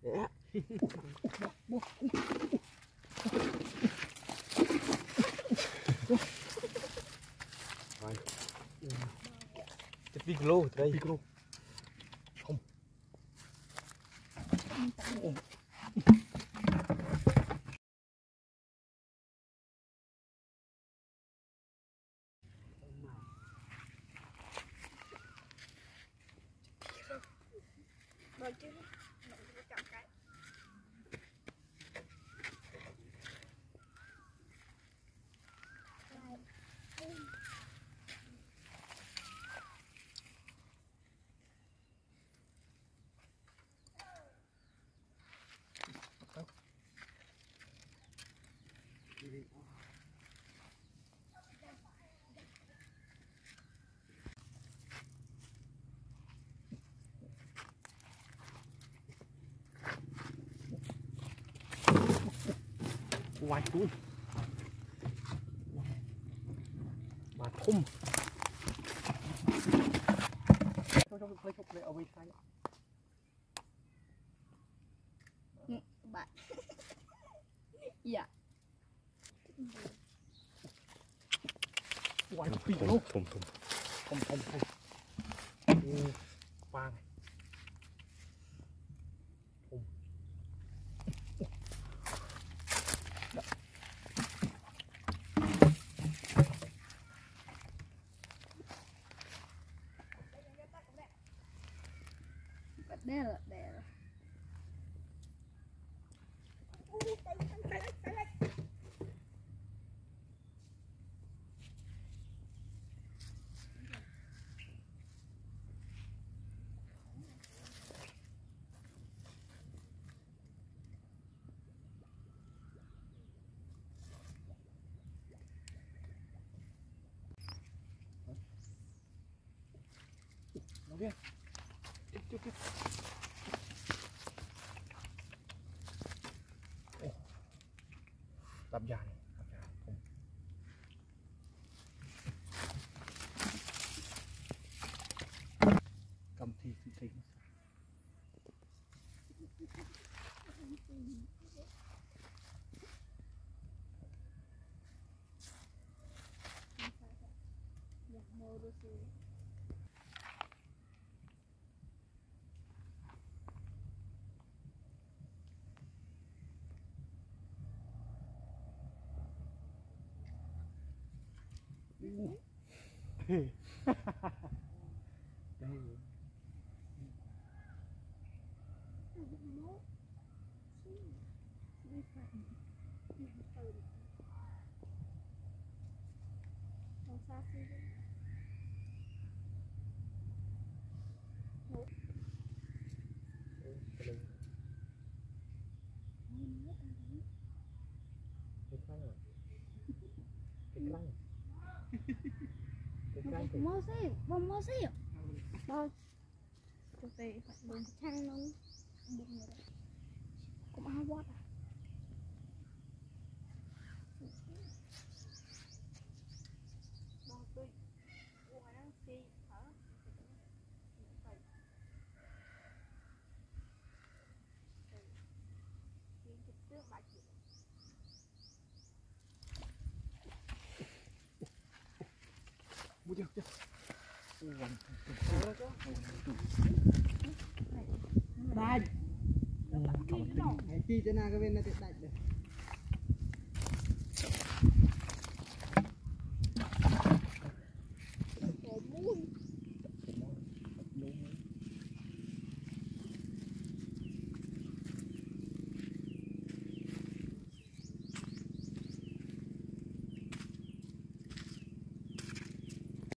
Chất vi kilo đây. Không. Rồi chứ. Chọn cái. Ngoài túi mà thum thôi lấy chụp lấy ở bên trái bạn dạ ngoài túi luôn thum ba này đè rồi nó biết chút đập dài không cầm thì đây vòng mơ xí thôi từ từ phải đường thang nó đừng rồi cũng áo vót à đây chi thế nào cái bên này đại được